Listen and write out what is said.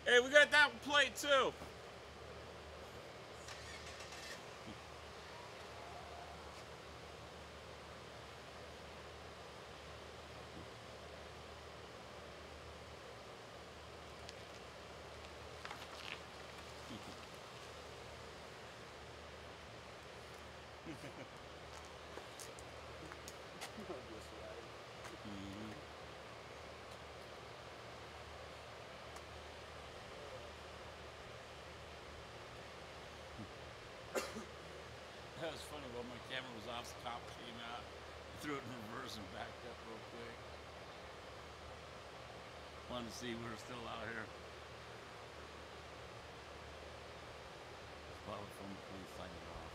Hey, we got that plate too. That was funny. While my camera was off, the cop came out, threw it in reverse, and backed up real quick. Wanted to see we were still out here. Probably from the police signing off.